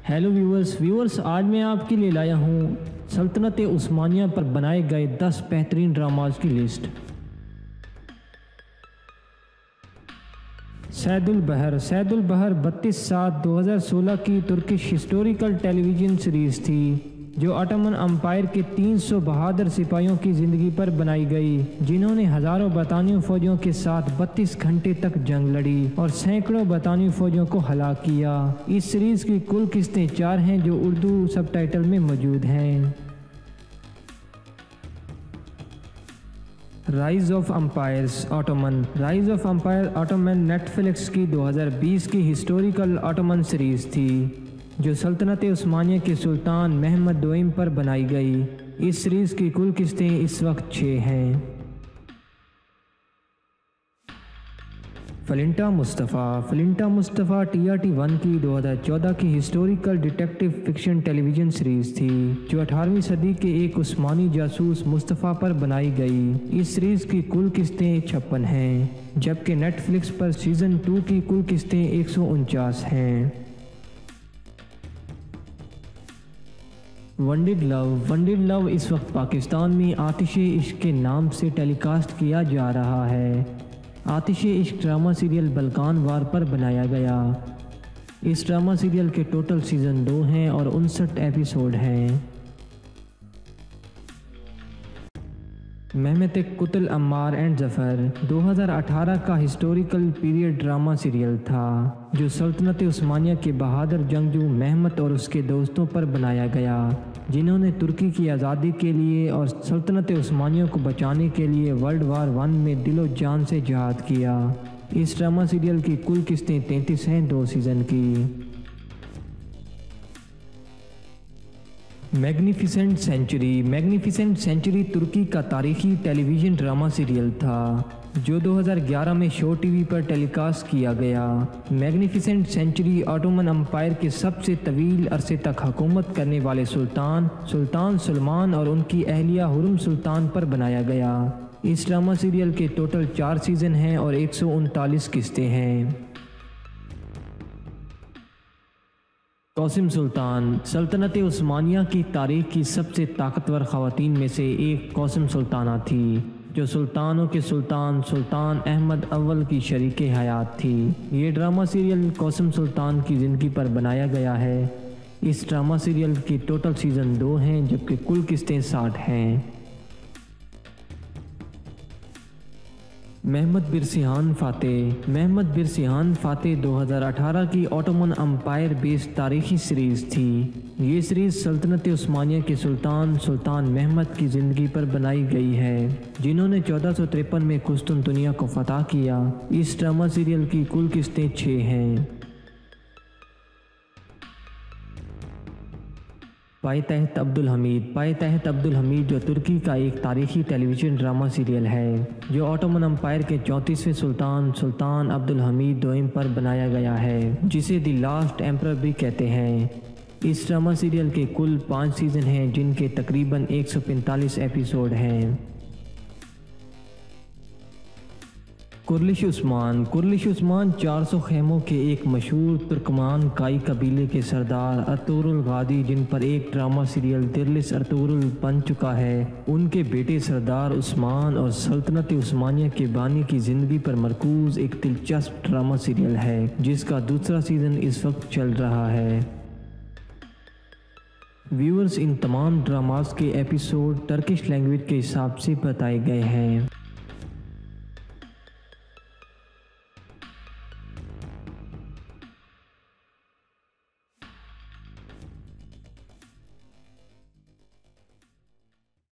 Hello viewers आज मैं आपके लिए लाया हूँ सल्तनत उस्मानिया पर बनाए गए 10 बेहतरीन ड्रामाज की लिस्ट। सैदुल बहर 32/7/2016 की तुर्किश हिस्टोरिकल टेलीविज़न सीरीज़ थी जो ऑटोमन अम्पायर के 300 बहादुर सिपाहियों की ज़िंदगी पर बनाई गई, जिन्होंने हज़ारों बरतानियों फ़ौजियों के साथ 32 घंटे तक जंग लड़ी और सैकड़ों बरतानियों फ़ौजियों को हलाक किया। इस सीरीज़ की कुल किस्तें 4 हैं जो उर्दू सबटाइटल में मौजूद हैं। Rise of empires Ottoman Netflix की 2020 की हिस्टोरिकल ऑटोमन सीरीज़ थी जो सल्तनत उस्मानिया के सुल्तान महमद दोइम पर बनाई गई। इस सीरीज़ की कुल किस्तें इस वक्त 6 हैं। फलिंटा मुस्तफ़ा TRT1 की 2014 की historical detective fiction television series थी जो 18वीं सदी के एक उस्मानी जासूस मुस्तफ़ा पर बनाई गई। इस सीरीज़ की कुल किस्तें 56 हैं, जबकि नेटफ्लिक्स पर सीज़न 2 की कुल किस्तें 149 हैं। वनडेड लव इस वक्त पाकिस्तान में आतिशे इश्क के नाम से टेलीकास्ट किया जा रहा है। आतिशे इश्क ड्रामा सीरियल बल्कान वार पर बनाया गया। इस ड्रामा सीरियल के टोटल सीज़न 2 हैं और 59 एपिसोड हैं। Mehmetcik Kutul Amare and Zafer 2018 का हिस्टोरिकल पीरियड ड्रामा सीरियल था जो सल्तनत उस्मानिया के बहादुर जंगजू मेहमत और उसके दोस्तों पर बनाया गया, जिन्होंने तुर्की की आज़ादी के लिए और सल्तनत उस्मानिया को बचाने के लिए वर्ल्ड वार 1 में दिलो जान से जिहाद किया। इस ड्रामा सीरियल की कुल किस्तें 33 हैं 2 सीज़न की। मैग्निफिसेंट सेंचुरी तुर्की का तारीखी टेलीविज़न ड्रामा सीरियल था जो 2011 में शो टीवी पर टेलीकास्ट किया गया। मैग्निफिसेंट सेंचुरी ऑटोमन अम्पायर के सबसे तवील अरसे तक हुकूमत करने वाले सुल्तान सलमान और उनकी अहलिया हुरम सुल्तान पर बनाया गया। इस ड्रामा सीरियल के टोटल 4 सीज़न हैं और 139 किस्तें हैं। क़ासिम सुल्तान सल्तनत उस्मानिया की तारीख की सबसे ताकतवर ख़वातीन में से एक क़ासिम सुल्ताना थी, जो सुल्तानों के सुल्तान अहमद अव्वल की शरीके हयात थी। ये ड्रामा सीरियल क़ासिम सुल्तान की ज़िंदगी पर बनाया गया है। इस ड्रामा सीरियल की टोटल सीज़न 2 हैं, जबकि कुल किस्तें 60 हैं। महमद बिरसिहान फ़ातेह 2018 की ऑटोमन अम्पायर बेस्ड तारीखी सीरीज़ थी। ये सीरीज़ सल्तनत उस्मानिया के सुल्तान महमद की ज़िंदगी पर बनाई गई है, जिन्होंने 1453 में कुस्तुनतुनिया को फ़तह किया। इस ड्रामा सीरियल की कुल किस्तें 6 हैं। पायतहत अब्दुल हमीद जो तुर्की का एक तारीखी टेलीविज़न ड्रामा सीरियल है जो ऑटोमन अम्पायर के 34वें सुल्तान अब्दुल हमीद दोइम पर बनाया गया है, जिसे द लास्ट एम्परर भी कहते हैं। इस ड्रामा सीरियल के कुल 5 सीज़न हैं, जिनके तकरीबन 145 एपिसोड हैं। कुर्लिश उस्मान 400 खेमों के एक मशहूर तुर्कमान काई कबीले के सरदार अर्तुगरुल गादी, जिन पर एक ड्रामा सीरियल दिरलिस अर्तुगरुल बन चुका है, उनके बेटे सरदार उस्मान और सल्तनत उस्मानिया के बानी की ज़िंदगी पर मरकूज़ एक दिलचस्प ड्रामा सीरियल है जिसका दूसरा सीज़न इस वक्त चल रहा है। व्यूअर्स, इन तमाम ड्रामास के एपिसोड टर्किश लैंग्वेज के हिसाब से बताए गए हैं।